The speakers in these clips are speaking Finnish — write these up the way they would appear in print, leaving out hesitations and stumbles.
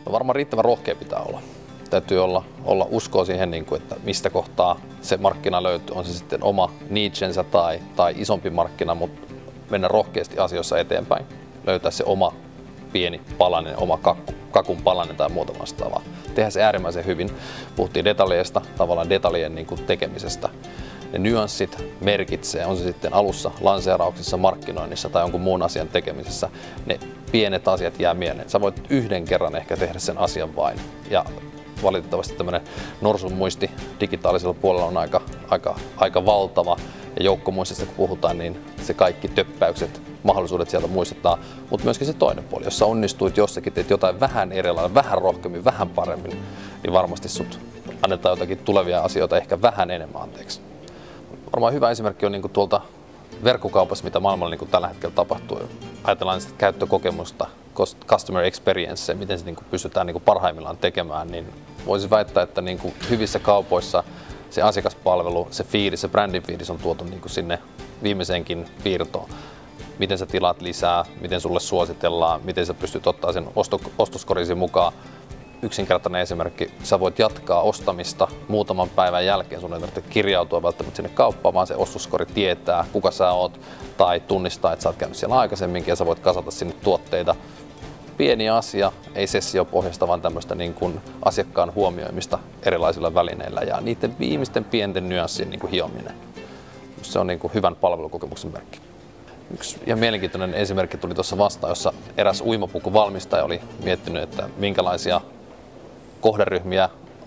No varmaan riittävän rohkea pitää olla. Täytyy olla uskoa siihen, että mistä kohtaa se markkina löytyy. On se sitten oma nichensä tai isompi markkina, mutta mennä rohkeasti asioissa eteenpäin. Löytää se oma pieni palanen, oma kakun palanen tai muuta vastaavaa. Tehdään se äärimmäisen hyvin. Puhuttiin detaljeista, tavallaan detaljien tekemisestä. Ne nyanssit merkitsee, on se sitten alussa, lanseerauksessa, markkinoinnissa tai jonkun muun asian tekemisessä. Ne pienet asiat jää mieleen. Sä voit yhden kerran ehkä tehdä sen asian vain. Ja valitettavasti tämmöinen norsun muisti digitaalisella puolella on aika valtava. Ja joukkomuistista kun puhutaan, niin se kaikki töppäykset, mahdollisuudet sieltä muistetaan. Mutta myöskin se toinen puoli, jos sä onnistuit jossakin, teet jotain vähän erilainen, vähän rohkeammin, vähän paremmin, niin varmasti sut annetaan jotakin tulevia asioita ehkä vähän enemmän anteeksi. Varmaan hyvä esimerkki on tuolta verkkokaupassa, mitä maailmalla tällä hetkellä tapahtuu. Ajatellaan sitä käyttökokemusta, customer experience, miten se pystytään parhaimmillaan tekemään, niin voisi väittää, että hyvissä kaupoissa se asiakaspalvelu, se fiilis, se brändin fiilis on tuotu sinne viimeiseenkin piirtoon. Miten sä tilaat lisää, miten sulle suositellaan, miten sä pystyt ottaa sen ostoskoriisi mukaan. Yksinkertainen esimerkki, sä voit jatkaa ostamista muutaman päivän jälkeen, sun ei tarvitse kirjautua välttämättä sinne kauppaan, vaan se ostoskori tietää, kuka sä oot, tai tunnistaa, että sä oot käynyt siellä aikaisemminkin ja sä voit kasata sinne tuotteita. Pieni asia, ei sessiopohjasta, vaan tämmöistä asiakkaan huomioimista erilaisilla välineillä ja niiden viimeisten pienten nyanssien hiominen. Se on hyvän palvelukokemuksen merkki. Yksi ihan mielenkiintoinen esimerkki tuli tuossa vastaan, jossa eräs uimapukuvalmistaja oli miettinyt, että minkälaisia kohderyhmiä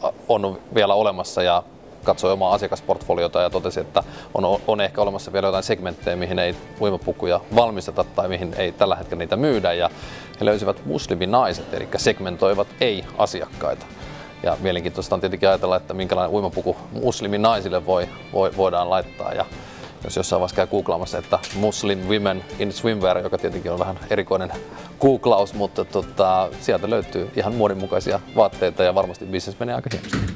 on vielä olemassa ja katsoi omaa asiakasportfoliota ja totesi, että on ehkä olemassa vielä jotain segmenttejä, mihin ei uimapukuja valmisteta tai mihin ei tällä hetkellä niitä myydä. Ja he löysivät musliminaiset, eli segmentoivat ei-asiakkaita. Ja mielenkiintoista on tietenkin ajatella, että minkälainen uimapuku musliminaisille voidaan laittaa. Ja jos jossain vaiheessa käy googlaamassa, että Muslim Women in Swimwear, joka tietenkin on vähän erikoinen googlaus, mutta sieltä löytyy ihan muodinmukaisia vaatteita ja varmasti business menee aika hienosti.